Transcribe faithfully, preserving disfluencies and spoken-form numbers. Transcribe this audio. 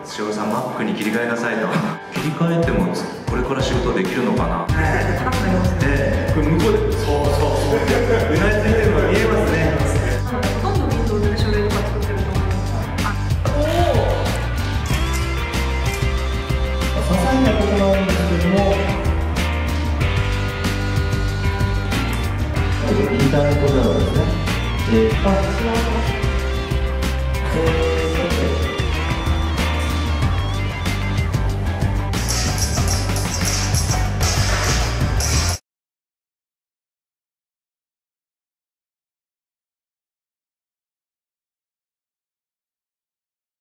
土屋さん、Mac に切り替えなさいと。切り替えてもこれから仕事できるのかな。 高くなりますね。 で、これ向こうで、そうそうそう。うなずいてるのが見えますね。 ほとんど Windows で書類とか作ってると思います。 些細なことなんですけども、インターネットではですね、えー、あ、えー